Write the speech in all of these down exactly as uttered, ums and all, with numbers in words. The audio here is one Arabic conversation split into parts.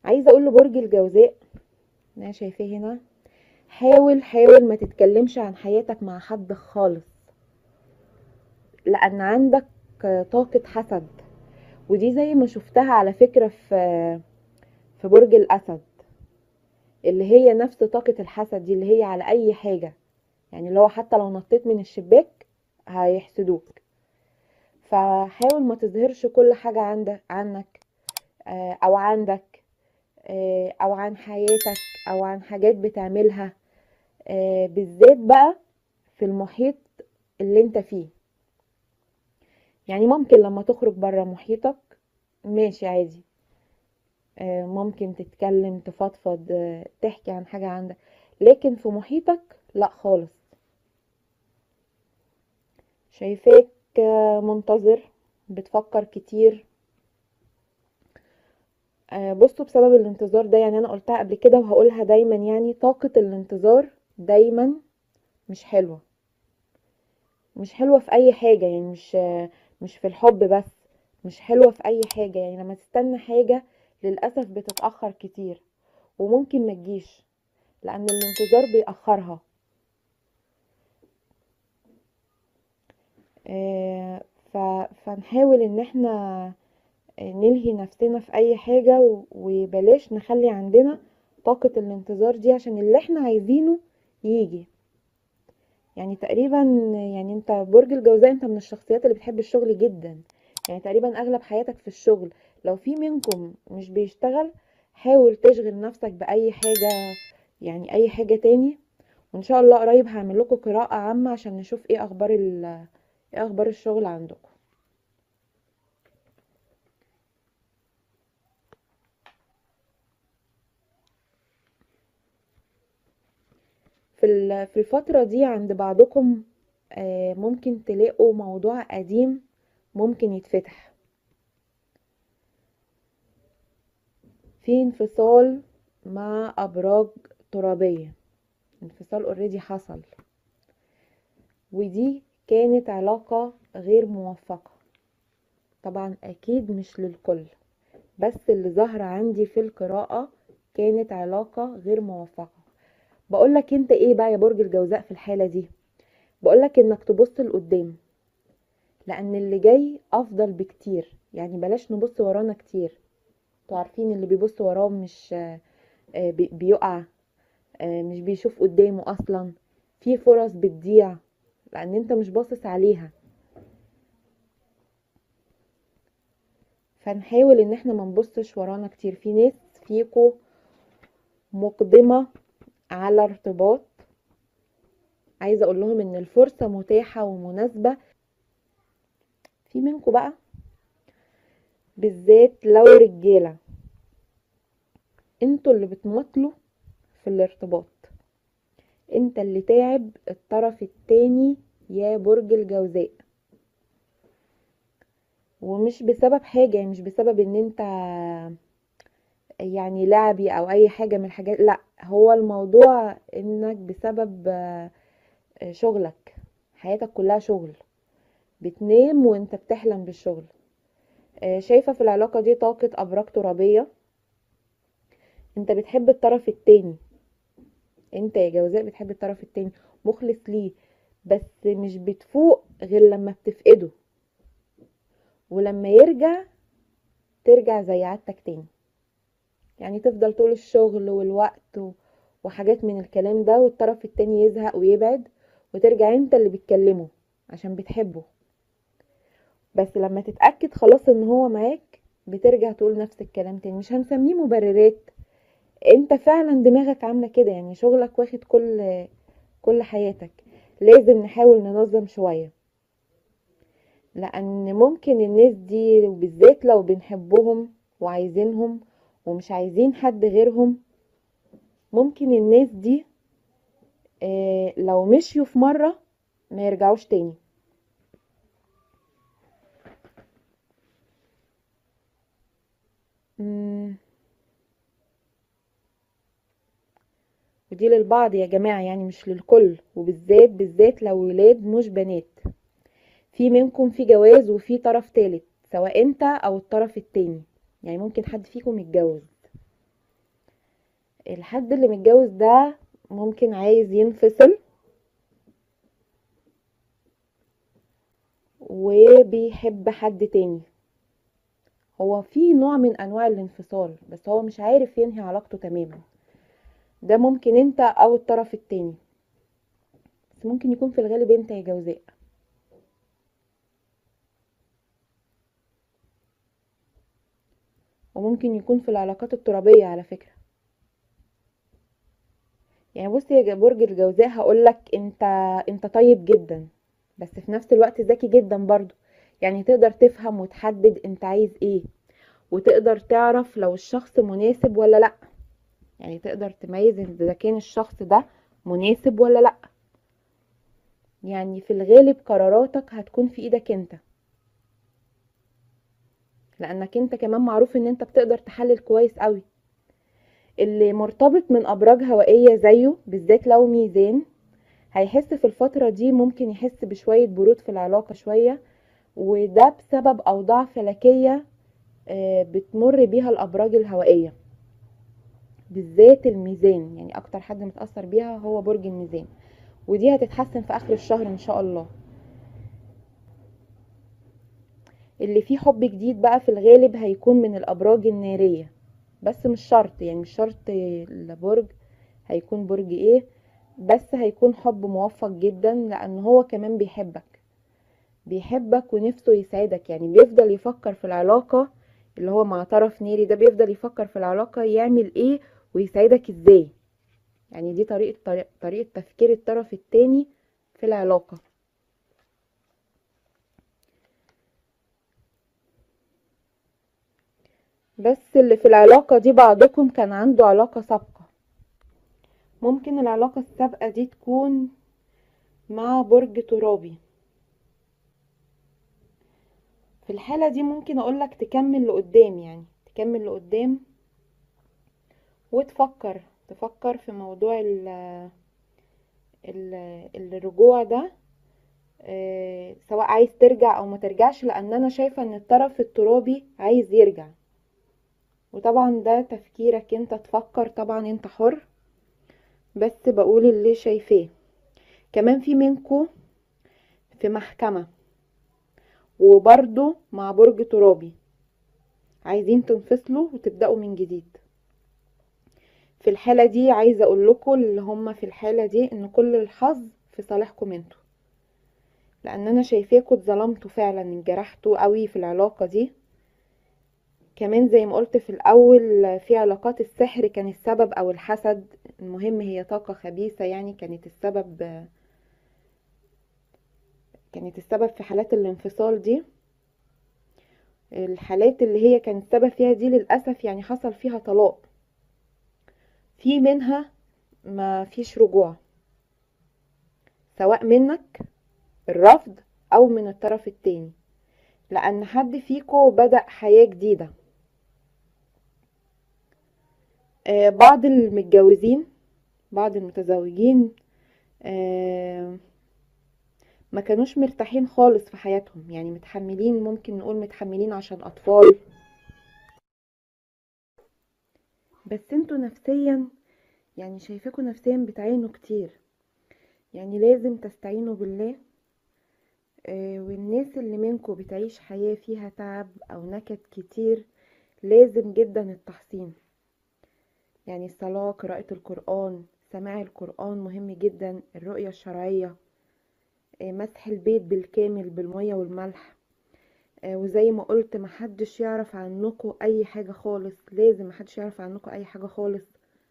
عايزه اقول لبرج الجوزاء، انا شايفاه هنا، حاول حاول ما تتكلمش عن حياتك مع حد خالص، لان عندك طاقة حسد. ودي زي ما شفتها على فكرة في في برج الاسد، اللي هي نفس طاقة الحسد دي، اللي هي على اي حاجة، يعني اللي هو حتى لو نطيت من الشباك هيحسدوك. فحاول ما تظهرش كل حاجة عندك عنك، آه، او عندك، آه، او عن حياتك، او عن حاجات بتعملها، آه، بالذات بقى في المحيط اللي انت فيه. يعني ممكن لما تخرج برا محيطك ماشي عادي، آه، ممكن تتكلم تفضفض، آه، تحكي عن حاجة عندك، لكن في محيطك لا خالص. شايفاك آه، منتظر، بتفكر كتير. آه، بصوا بسبب الانتظار ده، يعني انا قلتها قبل كده وهقولها دايما، يعني طاقة الانتظار دايما مش حلوة. مش حلوة في اي حاجة، يعني مش آه، مش في الحب بس، مش حلوة في اي حاجة. يعني لما تستنى حاجة للأسف بتتأخر كتير، وممكن ما تجيش، لان الانتظار بيأخرها. آه، ف- فنحاول ان احنا نلهي نفسنا في اي حاجة، و- وبلاش نخلي عندنا طاقة الانتظار دي، عشان اللي احنا عايزينه يجي. يعني تقريبا، يعني انت برج الجوزاء، انت من الشخصيات اللي بتحب الشغل جدا، يعني تقريبا اغلب حياتك في الشغل. لو في منكم مش بيشتغل، حاول تشغل نفسك بأي حاجة، يعني اي حاجة تاني. وان شاء الله قريب هعمل لكم قراءة عامة عشان نشوف ايه اخبار ال ايه اخبار الشغل عندكم. في ال- في الفترة دي عند بعضكم آه، ممكن تلاقوا موضوع قديم ممكن يتفتح، في انفصال مع ابراج ترابية. انفصال اوريدي حصل، ودي كانت علاقة غير موفقة. طبعا اكيد مش للكل، بس اللي ظهر عندي في القراءة كانت علاقة غير موفقة. بقولك انت ايه بقى يا برج الجوزاء في الحالة دي؟ بقولك انك تبص لقدام، لان اللي جاي افضل بكتير. يعني بلاش نبص ورانا كتير. انتوا عارفين اللي بيبص وراه مش آه، بي- بيقع، آه، مش بيشوف قدامه اصلا. في فرص بتضيع لان انت مش باصص عليها. فنحاول ان احنا ما نبصش ورانا كتير. في ناس فيكو مقدمة على ارتباط، عايزة اقول لهم ان الفرصة متاحة ومناسبة. في منكم بقى بالذات لو رجالة، انتوا اللي بتمطلوا في الارتباط، انت اللي تعب الطرف التاني يا برج الجوزاء. ومش بسبب حاجة، يعني مش بسبب ان انت يعني لعبي او اي حاجة من الحاجات، لا، هو الموضوع انك بسبب آه، شغلك. حياتك كلها شغل، بتنام وانت بتحلم بالشغل. آه، شايفة في العلاقة دي طاقة ابراج ترابية. انت بتحب الطرف التاني، انت يا جوزاء بتحب الطرف التاني، مخلص ليه، بس مش بتفوق غير لما بتفقده، ولما يرجع ترجع زي عادتك تاني. يعني تفضل طول الشغل والوقت و- وحاجات من الكلام ده، والطرف التاني يزهق ويبعد، وترجع انت اللي بتكلمه عشان بتحبه. بس لما تتأكد خلاص ان هو معاك، بترجع تقول نفس الكلام تاني. مش هنسميه مبررات، انت فعلا دماغك عاملة كده، يعني شغلك واخد كل كل حياتك. لازم نحاول ننظم شوية، لان ممكن الناس دي وبالذات لو بنحبهم وعايزينهم ومش عايزين حد غيرهم، ممكن الناس دي آه، لو مشيوا في مرة ما يرجعوش تاني. مم، ودي للبعض يا جماعة، يعني مش للكل، وبالذات بالذات لو ولاد مش بنات. في منكم في جواز وفي طرف تالت، سواء انت او الطرف التاني، يعني ممكن حد فيكم يتجوز. الحد اللي متجوز ده ممكن عايز ينفصل وبيحب حد تاني. هو في نوع من انواع الانفصال بس هو مش عارف ينهي علاقته تماما. ده ممكن انت او الطرف التاني، بس ممكن يكون في الغالب انت يا جوزاء. وممكن يكون في العلاقات الترابية على فكرة. يعني بصي يا برج الجوزاء، هقولك انت انت طيب جدا، بس في نفس الوقت ذكي جدا برضو. يعني تقدر تفهم وتحدد انت عايز ايه، وتقدر تعرف لو الشخص مناسب ولا لا. يعني تقدر تميز اذا كان الشخص ده مناسب ولا لا. يعني في الغالب قراراتك هتكون في ايدك انت، لانك انت كمان معروف ان انت بتقدر تحلل كويس قوي. اللي مرتبط من ابراج هوائية زيه بالذات لو ميزان، هيحس في الفترة دي ممكن يحس بشوية برود في العلاقة شوية، وده بسبب اوضاع فلكية آه، بتمر بيها الابراج الهوائية بالذات الميزان. يعني اكتر حد متأثر بيها هو برج الميزان، ودي هتتحسن في اخر الشهر ان شاء الله. اللي فيه حب جديد بقى في الغالب هيكون من الابراج النارية، بس مش شرط، يعني مش شرط البرج هيكون برج ايه، بس هيكون حب موفق جدا لان هو كمان بيحبك بيحبك ونفسه يسعدك. يعني بيفضل يفكر في العلاقة، اللي هو مع طرف ناري ده بيفضل يفكر في العلاقة يعمل ايه ويسعدك ازاي. يعني دي طريقة طريقة, طريقة تفكير الطرف التاني في العلاقة. بس اللي في العلاقة دي بعضكم كان عنده علاقة سابقة. ممكن العلاقة السابقة دي تكون مع برج ترابي. في الحالة دي ممكن اقولك تكمل لقدام، يعني تكمل لقدام وتفكر تفكر في موضوع ال ال الرجوع ده، اه سواء عايز ترجع او ما ترجعش، لان انا شايفة ان الطرف الترابي عايز يرجع. وطبعا ده تفكيرك انت، تفكر طبعا انت حر، بس بقول اللي شايفاه. كمان في منكو في محكمة وبرضو مع برج ترابي، عايزين تنفصلوا وتبدأوا من جديد. في الحالة دي عايزة اقول لكم اللي هم في الحالة دي ان كل الحظ في صالحكم انتوا، لان انا شايفاكوا اتظلمتوا فعلا، انجرحتوا قوي في العلاقة دي. كمان زي ما قلت في الاول، في علاقات السحر كان السبب او الحسد، المهم هي طاقة خبيثة يعني كانت السبب كانت السبب في حالات الانفصال دي. الحالات اللي هي كان السبب فيها دي للأسف يعني حصل فيها طلاق، في منها ما فيش رجوع، سواء منك الرفض او من الطرف التاني، لان حد فيكو بدأ حياة جديدة. آه بعض المتجوزين بعض المتزوجين آه ما كانوش مرتاحين خالص في حياتهم، يعني متحملين، ممكن نقول متحملين عشان اطفال. بس انتوا نفسيا، يعني شايفاكوا نفسيا بتعانوا كتير، يعني لازم تستعينوا بالله. آه، والناس اللي منكم بتعيش حياة فيها تعب او نكد كتير، لازم جدا التحصين. يعني الصلاة، قراءة القرآن، سماع القرآن مهم جدا، الرؤية الشرعية، آه، مسح البيت بالكامل بالمية والملح. آه، وزي ما قلت محدش يعرف عنكم اي حاجة خالص، لازم محدش يعرف عنكم اي حاجة خالص.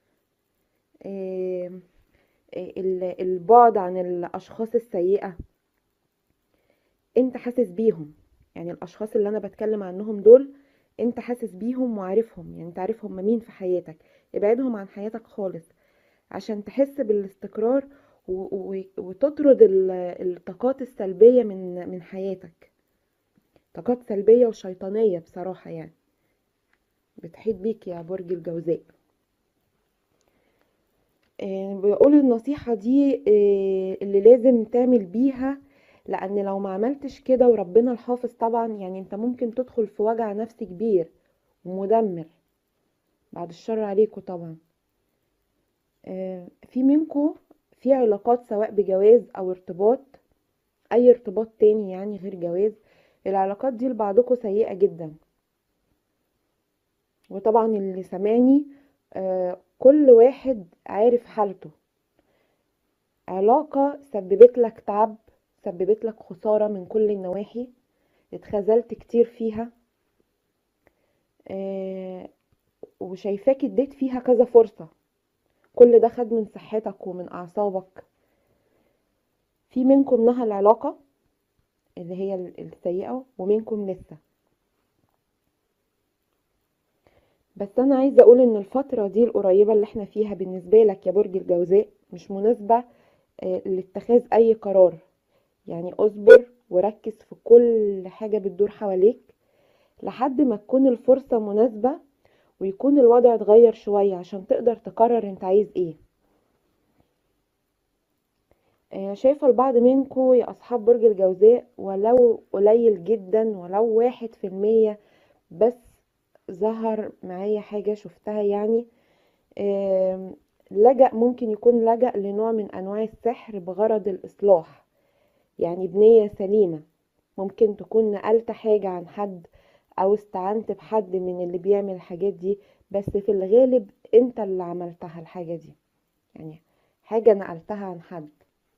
آه، آه، ال- البعد عن الاشخاص السيئة، انت حاسس بيهم. يعني الاشخاص اللي انا بتكلم عنهم دول انت حاسس بيهم وعارفهم، يعني انت عارف هم مين في حياتك. ابعدهم عن حياتك خالص عشان تحس بالاستقرار و- و- وتطرد ال- الطاقات السلبية من من حياتك. طاقات سلبية وشيطانية بصراحة يعني بتحيط بيك يا برج الجوزاء. آه، بقول النصيحة دي آه، اللي لازم تعمل بيها، لان لو ما عملتش كده وربنا الحافظ طبعا، يعني انت ممكن تدخل في وجع نفسي كبير ومدمر، بعد الشر عليكم طبعا. آه، في منكم في علاقات سواء بجواز او ارتباط، اي ارتباط تاني يعني غير جواز، العلاقات دي لبعضكم سيئة جدا. وطبعا اللي سمعني آه، كل واحد عارف حالته. علاقة سببت لك تعب، سببت لك خسارة من كل النواحي، اتخذلت كتير فيها، آه، وشايفاك اديت فيها كذا فرصة، كل ده خد من صحتك ومن اعصابك. في منكم نهى العلاقة اللي هي السيئة، ومنكم لسه. بس انا عايزة اقول ان الفترة دي القريبة اللي احنا فيها بالنسبة لك يا برج الجوزاء مش مناسبة آه، لاتخاذ اي قرار. يعني اصبر وركز في كل حاجة بتدور حواليك لحد ما تكون الفرصة مناسبة، ويكون الوضع اتغير شوية عشان تقدر تقرر انت عايز ايه. آه، شايفة البعض منكم يا اصحاب برج الجوزاء ولو قليل جدا، ولو واحد في المية بس، ظهر معايا حاجة شفتها يعني. آم، لجأ، ممكن يكون لجأ لنوع من انواع السحر بغرض الاصلاح، يعني بنية سليمة. ممكن تكون نقلت حاجة عن حد او استعنت بحد من اللي بيعمل الحاجات دي، بس في الغالب انت اللي عملتها الحاجة دي، يعني حاجة نقلتها عن حد.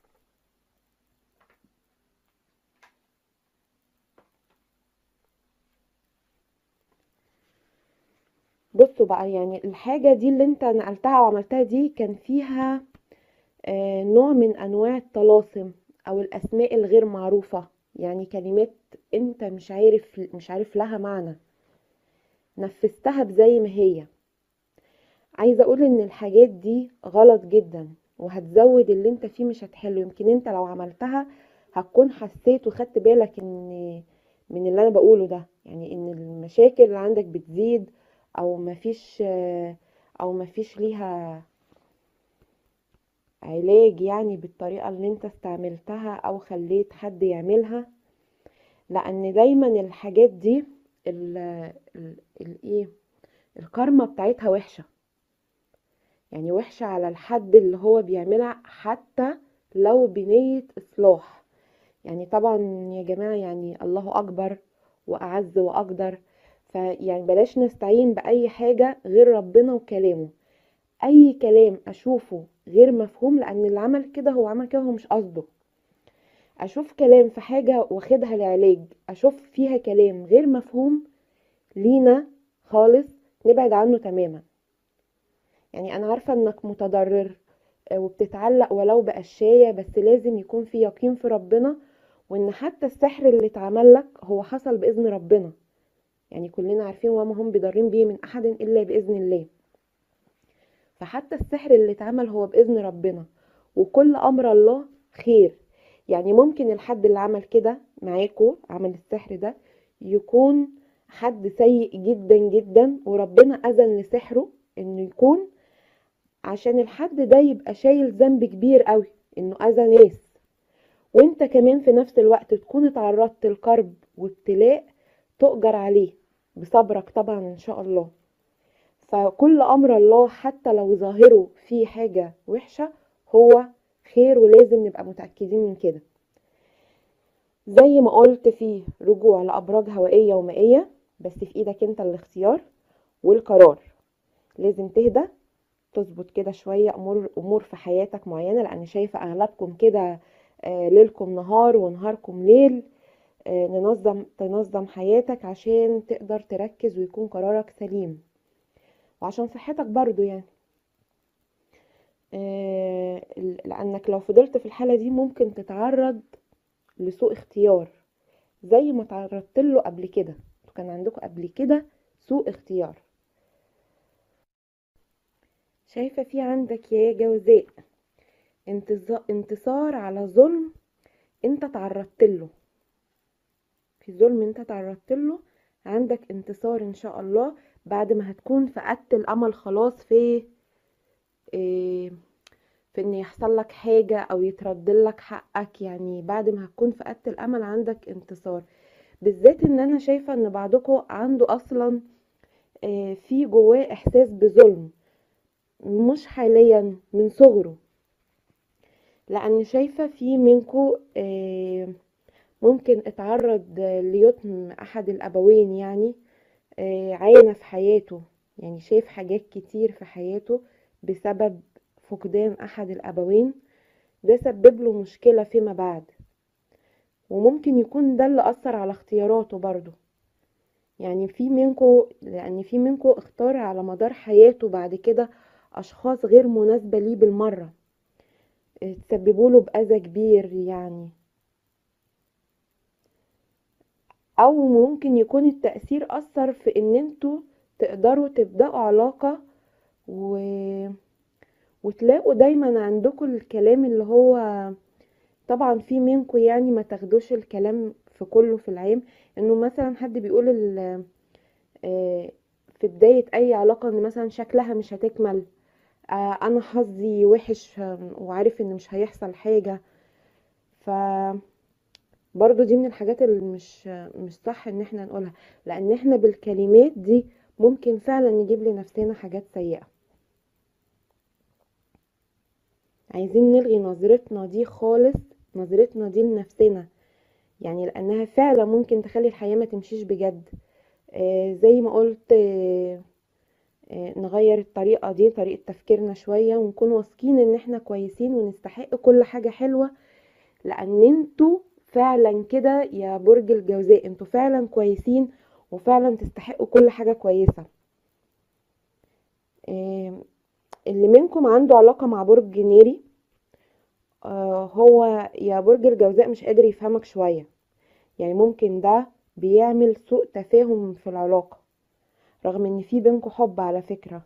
بصوا بقى، يعني الحاجة دي اللي انت نقلتها وعملتها دي كان فيها آه، نوع من انواع الطلاسم او الاسماء الغير معروفة، يعني كلمات انت مش عارف مش عارف لها معنى، نفذتها بزي ما هي. عايزة اقول ان الحاجات دي غلط جدا، وهتزود اللي انت فيه مش هتحله. يمكن انت لو عملتها هتكون حسيت وخدت بالك ان من اللي انا بقوله ده، يعني ان المشاكل اللي عندك بتزيد، او مفيش آه، او مفيش ليها علاج يعني بالطريقة اللي انت استعملتها او خليت حد يعملها. لان دايما الحاجات دي ال ال الايه الكارما بتاعتها وحشة، يعني وحشة على الحد اللي هو بيعملها حتى لو بنية اصلاح. يعني طبعا يا جماعة، يعني الله اكبر واعز واقدر، فيعني بلاش نستعين باي حاجة غير ربنا وكلامه. اي كلام اشوفه غير مفهوم، لان اللي عمل كده هو عمل كده هو مش قصده. اشوف كلام في حاجة واخدها لعلاج، اشوف فيها كلام غير مفهوم لينا خالص، نبعد عنه تماما. يعني انا عارفة انك متضرر آه، وبتتعلق ولو بقشاية، بس لازم يكون في يقين في ربنا، وان حتى السحر اللي اتعمل لك هو حصل باذن ربنا. يعني كلنا عارفين وما هم بضارين به من احد الا باذن الله. فحتى السحر اللي اتعمل هو باذن ربنا، وكل امر الله خير. يعني ممكن الحد اللي عمل كده معاكو، عمل السحر ده، يكون حد سيء جدا جدا، وربنا اذن لسحره انه يكون عشان الحد ده يبقى شايل ذنب كبير قوي انه اذى ناس، وانت كمان في نفس الوقت تكون اتعرضت لكرب وابتلاء تؤجر عليه بصبرك طبعا ان شاء الله. فكل امر الله حتى لو ظاهره فيه حاجة وحشة هو خير، ولازم نبقى متأكدين من كده. زي ما قلت فيه رجوع لأبراج هوائية ومائية، بس في ايدك انت الاختيار والقرار. لازم تهدى، تظبط كده شوية امور امور في حياتك معينة، لان شايفة اغلبكم كده آه، ليلكم نهار ونهاركم ليل. آه، ننظم تنظم حياتك عشان تقدر تركز ويكون قرارك سليم، وعشان صحتك برضو يعني. آه، لانك لو فضلت في الحالة دي ممكن تتعرض لسوء اختيار، زي ما تعرضت له قبل كده. كان عندكم قبل كده سوء اختيار. شايفة في عندك يا جوزاء انتظا- انتصار على ظلم انت تعرضت له. في ظلم انت تعرضت له، عندك انتصار ان شاء الله، بعد ما هتكون فقدت الامل خلاص في إيه في ان يحصل لك حاجة او يترد لك حقك. يعني بعد ما هتكون فقدت الامل عندك انتصار. بالذات ان انا شايفة ان بعضكم عنده اصلا إيه في جواه احساس بظلم، مش حاليا، من صغره. لان شايفة في منكو آه، ممكن اتعرض ليتم احد الابوين، يعني آه، عانى في حياته، يعني شاف حاجات كتير في حياته بسبب فقدان احد الابوين. ده سبب له مشكلة فيما بعد، وممكن يكون ده اللي اثر على اختياراته برضو. يعني في منكو لان في منكو اختار على مدار حياته بعد كده اشخاص غير مناسبة ليه بالمرة، تسببوا له باذى كبير يعني. او ممكن يكون التأثير اثر في ان انتوا تقدروا تبدأوا علاقة و... وتلاقوا دايما عندكم الكلام اللي هو، طبعا في منكم يعني ما تاخدوش الكلام في كله في العام، انه مثلا حد بيقول ال- آه، في بداية اي علاقة ان مثلا شكلها مش هتكمل، آه، انا حظي وحش، آه، وعارف ان مش هيحصل حاجة. ف برضو دي من الحاجات اللي مش مش صح ان احنا نقولها، لان احنا بالكلمات دي ممكن فعلا نجيب لنفسنا حاجات سيئة. عايزين نلغي نظرتنا دي خالص، نظرتنا دي لنفسنا، يعني لانها فعلا ممكن تخلي الحياة ما تمشيش بجد. آه زي ما قلت، آه آه نغير الطريقة دي، طريقة تفكيرنا شوية، ونكون واثقين ان احنا كويسين ونستحق كل حاجة حلوة. لان انتوا فعلا كده يا برج الجوزاء، انتوا فعلا كويسين وفعلا تستحقوا كل حاجة كويسة. آه اللي منكم عنده علاقة مع برج ناري، آه هو يا برج الجوزاء مش قادر يفهمك شوية، يعني ممكن ده بيعمل سوء تفاهم في العلاقة، رغم ان في بينكم حب على فكرة.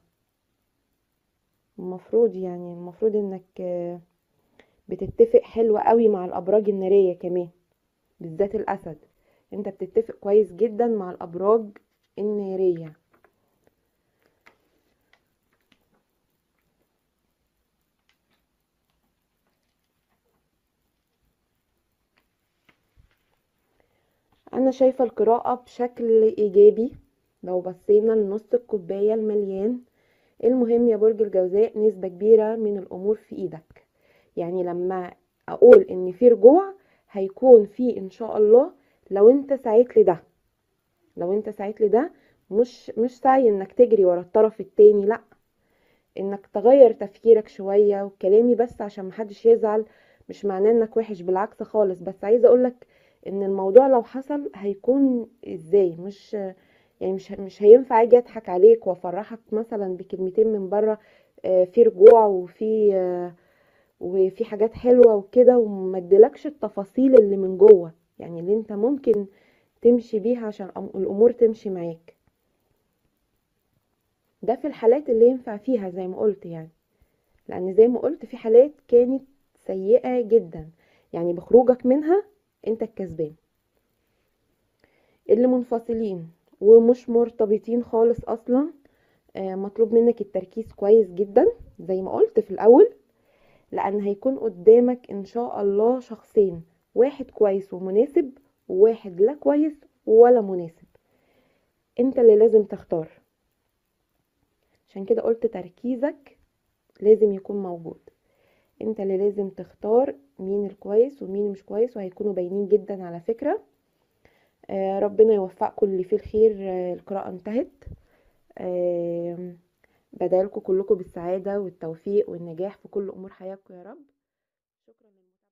المفروض يعني المفروض انك آه، بتتفق حلو قوي مع الابراج النارية كمان، بالذات الاسد. انت بتتفق كويس جدا مع الابراج النارية. انا شايفة القراءة بشكل ايجابي، لو بصينا لنص الكوباية المليان. المهم يا برج الجوزاء، نسبة كبيرة من الامور في ايدك. يعني لما اقول ان في رجوع، هيكون في ان شاء الله، لو انت سعيت لده. لو انت سعيت لده، مش مش سعي انك تجري ورا الطرف التاني، لا، انك تغير تفكيرك شوية. وكلامي بس عشان محدش يزعل، مش معناه انك وحش، بالعكس خالص، بس عايزة اقولك ان الموضوع لو حصل هيكون ازاي، مش يعني مش مش هينفع اجي اضحك عليك وافرحك مثلا بكلمتين من بره، آه، في رجوع وفي آه، وفي حاجات حلوة وكده، وما اديلكش التفاصيل اللي من جوه، يعني اللي انت ممكن تمشي بيها عشان الأم- الامور تمشي معاك. ده في الحالات اللي ينفع فيها زي ما قلت يعني، لان زي ما قلت في حالات كانت سيئة جدا، يعني بخروجك منها انت الكسبان. اللي منفصلين ومش مرتبطين خالص اصلا، آه، مطلوب منك التركيز كويس جدا زي ما قلت في الاول، لان هيكون قدامك ان شاء الله شخصين، واحد كويس ومناسب، وواحد لا كويس ولا مناسب. انت اللي لازم تختار، عشان كده قلت تركيزك لازم يكون موجود. انت اللي لازم تختار مين الكويس ومين مش كويس، وهيكونوا باينين جدا على فكرة. آه ربنا يوفقكم اللي فيه الخير. آه القراءة انتهت. آه بدعيلكم كلكم بالسعادة والتوفيق والنجاح في كل امور حياتكم يا رب. شكرا.